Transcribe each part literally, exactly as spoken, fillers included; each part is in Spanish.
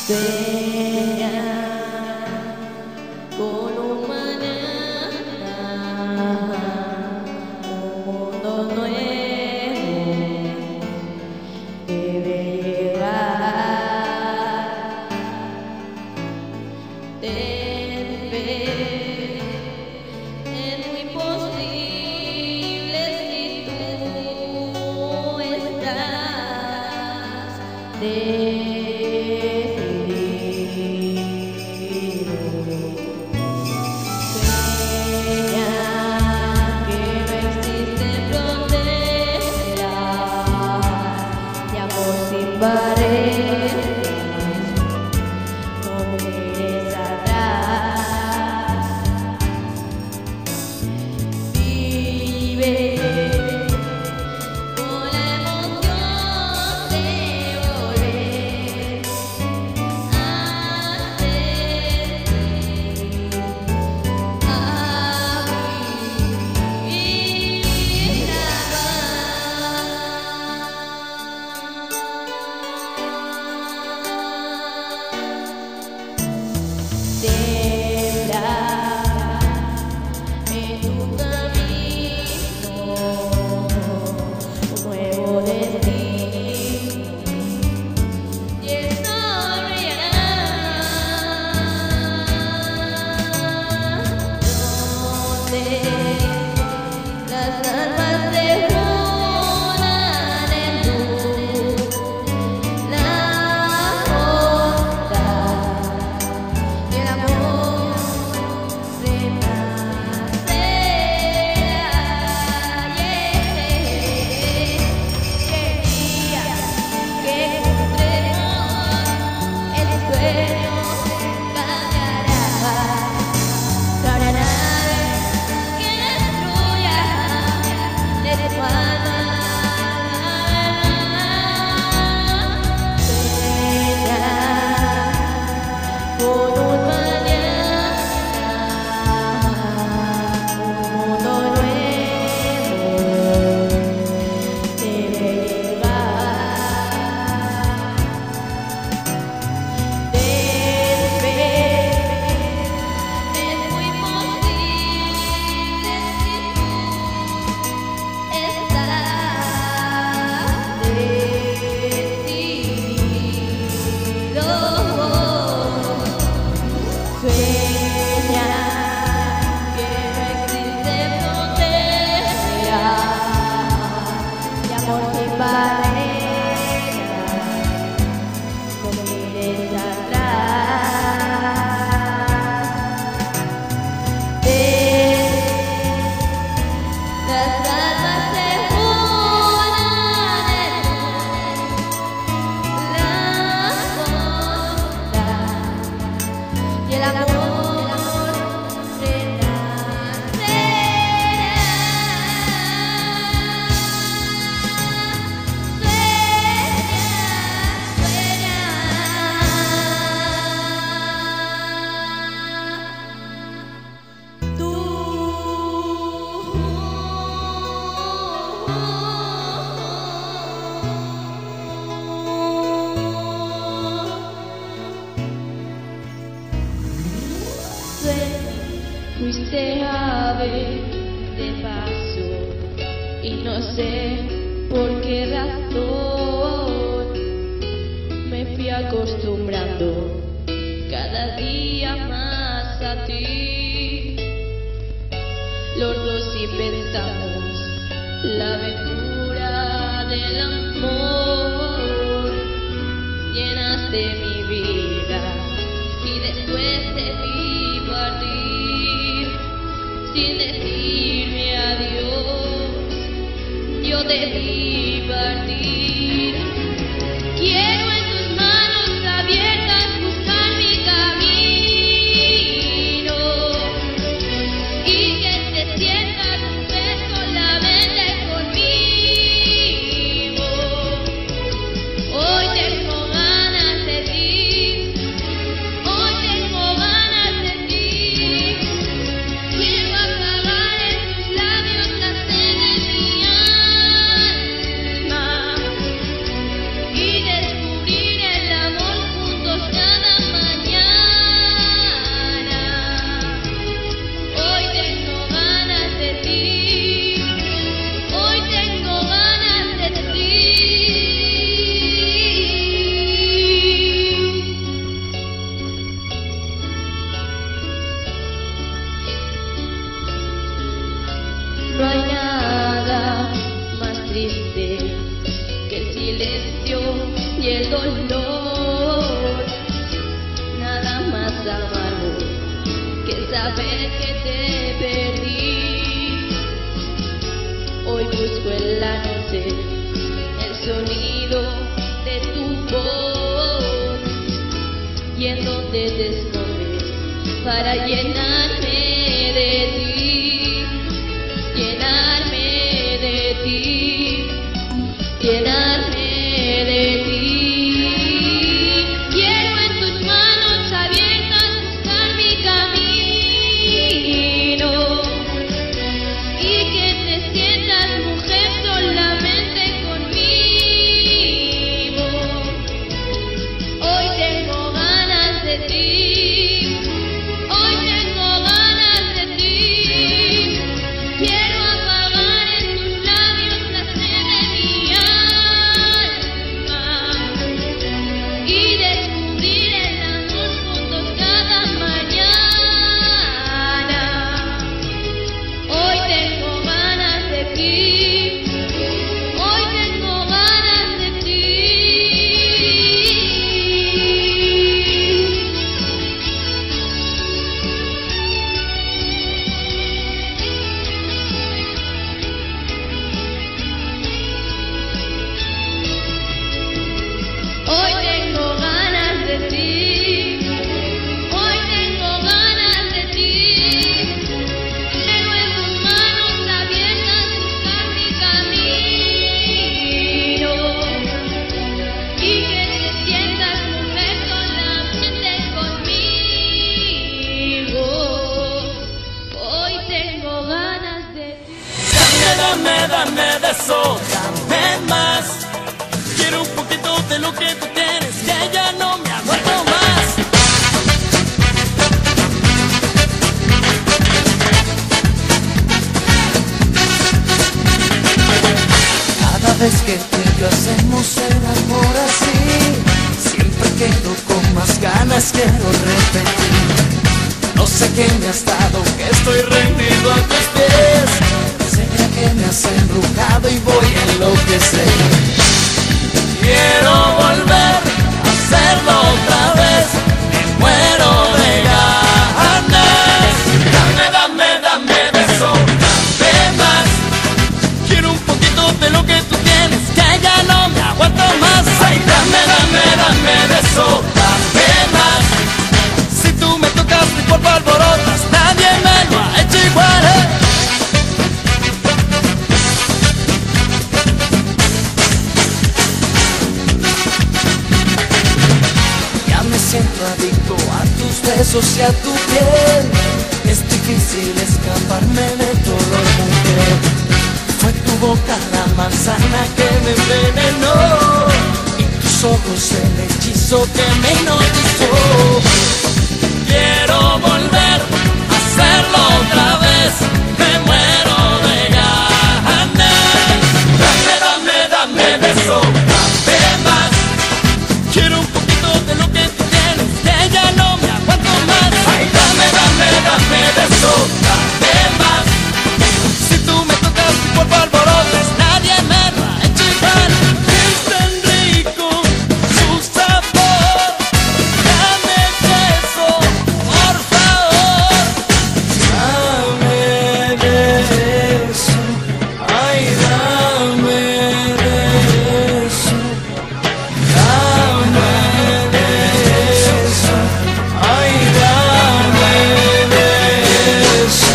Sueña con un mañana, un mundo nuevo debe llegar. Ten fe, es muy posible si tú estás decidido. Sueña que no existen fronteras, de amor sin paredes, no mires atrás. Vive con la emoción de volver a sentir, a vivir la paz. Tendrá en tu camino un nuevo destino y esto donde las almas se unan en luz, la bondad y el amor renacerá. Quería que encontremos el sueño cambiará. No habrá nada que destruya de tu alma la verdad. Sueña con un mañana, un mundo nuevo debe llegar. Ten fe, es muy posible si tú estás decidido. Sueña que no existe frontera, de amor sin barreras, no mires atrás. Las almas se unan en la bondad y el amor fuiste ave de paso y no sé por qué razón me fui acostumbrando cada día más a ti. Los dos inventamos la aventura del amor, llenaste mi vida y después te vi partir sin decirme adiós. Yo te vi partir. Quiero en tus manos abiertas buscar mi camino y que te sientas un vez solamente conmigo. Hoy tengo ganas de ti, hoy tengo ganas de ti. Quiero apagar en tus labios la sed de mi alma. busco en la noche el sonido de tu voz y en donde te escondes para llenarme de ti, llenarme de ti, llenarme de ti. Quiero en tus manos abiertas buscar mi camino y que te sientas mujer solamente conmigo. Hoy tengo ganas de ti, hoy tengo ganas de ti. Quiero apagar en tus labios la sed de mi alma y descubrir el amor juntos cada mañana. Hoy tengo ganas de ti, hoy tengo ganas de ti. Hoy tengo ganas de ti, hoy tengo ganas de ti. Quiero en tus manos abiertas buscar mi camino y que te sientas mujer solamente conmigo. Hoy tengo ganas de ti. Dame, dame, dame de eso, dame más. Quiero un poquito de lo que tú tienes, que ya no me aguanto más. Cada vez que tú y yo hacemos el amor así, siempre quedo con más ganas, quiero repetir. No sé qué me has dado, que estoy rendido a tus pies. Será que me has embrujado y voy a enloquecer. Quiero volver a hacerlo otra vez, me muero de ganas. Dame, dame, dame de eso, dame más. Quiero un poquito de lo que tú tienes, que ya no me aguanto más. Ay, dame, dame, dame de eso, dame más. Si tú me tocas mi cuerpo alborotas, nadie me lo ha hecho igual, ¿eh? Ya me siento adicto a tus besos y a tu piel. Es difícil escaparme de tu olor, mujer. Fue tu boca la manzana que me envenenó y tus ojos el hechizo que me hipnotizó. Quiero volver a hacerlo otra vez, me muero de ganas. Dame, dame, dame de eso, dame más. Quiero un poquito de lo que tú tienes, que ya no me aguanto más. Ay, dame, dame, dame de eso, dame más. Si tú me tocas mi cuerpo alborotas, nadie me lo ha hecho igual. Es tan rico su sabor, dame de eso, por favor. Dame de eso, ay, dame de eso. Dame de eso, ay, dame de eso.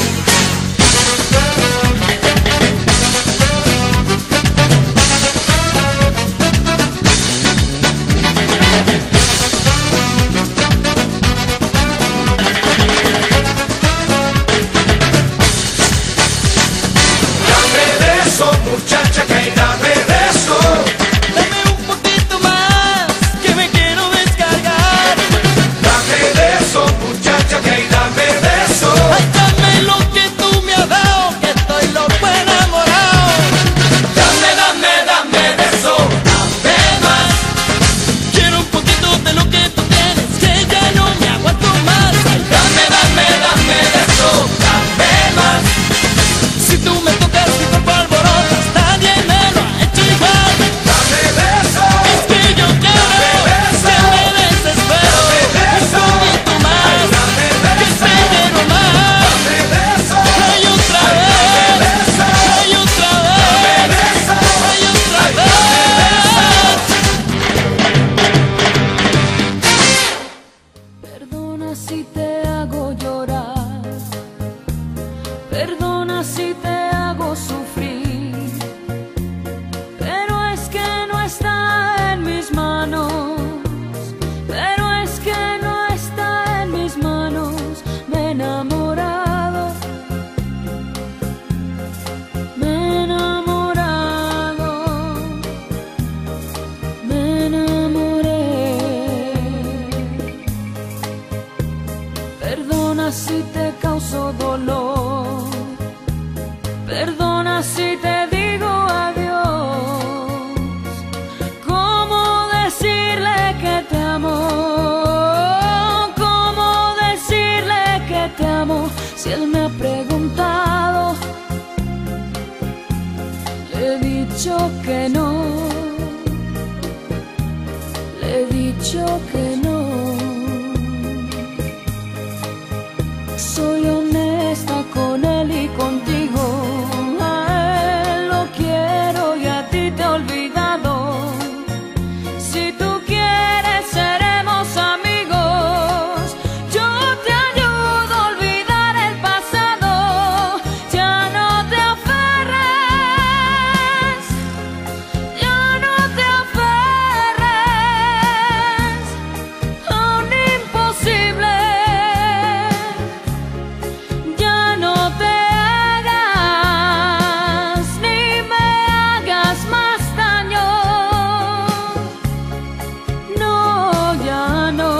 Dame de eso, muchacha, que dame de eso. Dame un poquito más, que me quiero descargar. Dame de eso, muchacha, que dame de eso. Ay, dame lo que tú me has dado, que estoy loco enamorado. Dame, dame, dame de eso, dame más. Quiero un poquito de lo que tú tienes, que ya no me aguanto más. Ay, dame, dame, dame de eso, dame más. Si tú me tocas mi cuerpo alborotas, nadie me Perdona si te digo adiós. ¿Cómo decirle que te amo? ¿Cómo decirle que te amo? Si él me ha preguntado, le he dicho que no. Le he dicho que no. Soy honesta con él y contigo. A él lo quiero y a ti te he olvidado. Si tú quieres seremos amigos. Yo te ayudo a olvidar el pasado. Ya no te aferres. Ya no te aferres a un imposible. Ya no te hagas ni me hagas más daño. No, ya no.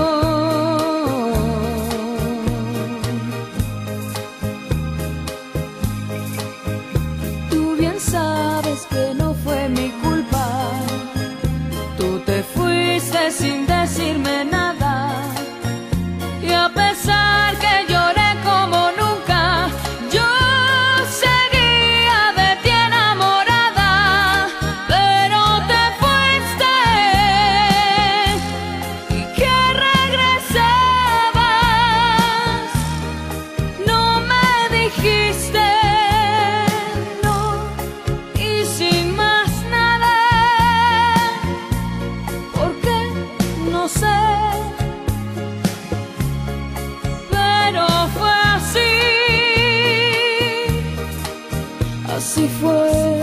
Tú bien sabes que no fue mi culpa. Tú te fuiste sin decirme nada. Y a pesar que lloré como nunca, yo seguía de ti enamorada. Pero te fuiste y que regresabas. No me dijiste no y sin más nada. ¿Por qué? No sé. Pero fue así, así fue.